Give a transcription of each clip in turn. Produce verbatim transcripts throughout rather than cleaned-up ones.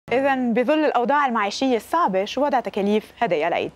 إذا بظل الأوضاع المعيشية الصعبة، شو وضع تكاليف هدايا العيد؟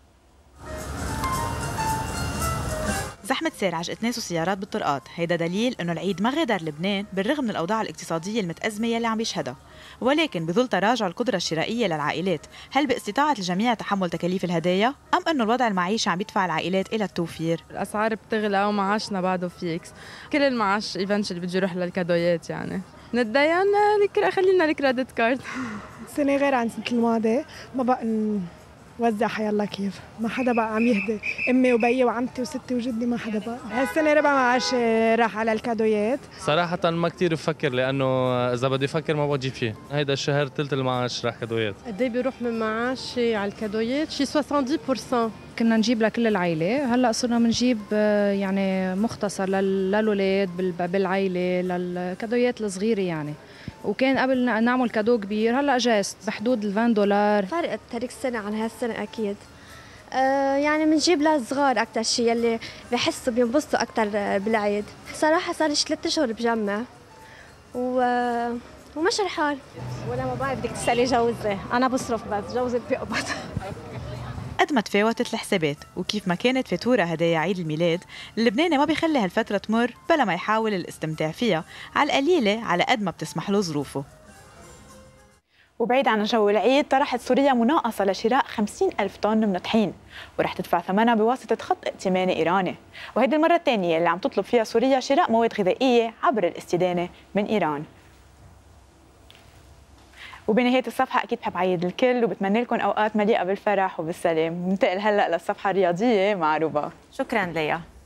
زحمة سير عجقة ناس وسيارات بالطرقات، هيدا دليل إنه العيد ما غادر لبنان بالرغم من الأوضاع الاقتصادية المتأزمة يلي عم بيشهدها، ولكن بظل تراجع القدرة الشرائية للعائلات، هل باستطاعة الجميع تحمل تكاليف الهدايا؟ أم إنه الوضع المعيشي عم يدفع العائلات إلى التوفير؟ الأسعار بتغلى ومعاشنا بعده فيكس، كل المعاش ايفنشلي بده يروح للكادويات يعني. نتدين خلينا الكريدت كارد. السنة غير عن سنة الماضي، ما بقى وزع حيالله كيف، ما حدا بقى عم يهدي، امي وبيي وعمتي وستي وجدي ما حدا بقى. هالسنه ربع معاش راح على الكادويات. صراحة ما كثير بفكر، لأنه إذا بدي أفكر ما بجيب شيء، هيدا الشهر ثلث المعاش راح كادويات. قد ايه بيروح من معاشي على الكادويات؟ شي سبعين بالمية. كنا نجيب لكل العائلة، هلا صرنا بنجيب يعني مختصر للأولاد بالعائلة، للكادويات الصغيرة يعني. وكان قبل نعمل كادو كبير، هلا جاست بحدود ال عشرين دولار. فرق تاريخ السنة عن هالسنة أكيد. آه يعني بنجيب للصغار أكثر شيء اللي بحسوا بينبسطوا أكثر بالعيد. صراحة صار لي ثلاث أشهر بجمع و... ومش رحال. وأنا ما بعرف بدك تسألي جوزي، أنا بصرف بس جوزي بيقبض. قد ما تفاوتت الحسابات وكيف ما كانت فاتورة هدايا عيد الميلاد، اللبناني ما بيخلي هالفترة تمر بلا ما يحاول الاستمتاع فيها على القليلة على قد ما بتسمح له ظروفه. وبعيد عن جو العيد، طرحت سوريا مناقصة لشراء خمسين ألف طن من الطحين، ورح تدفع ثمنها بواسطة خط ائتماني إيراني، وهيدي المرة الثانية اللي عم تطلب فيها سوريا شراء مواد غذائية عبر الاستدانة من إيران. وبنهاية الصفحة أكيد بحب عيد الكل وبتمنى لكم أوقات مليئة بالفرح وبالسلام. ننتقل هلأ للصفحة الرياضية مع روبا. شكرا ليا.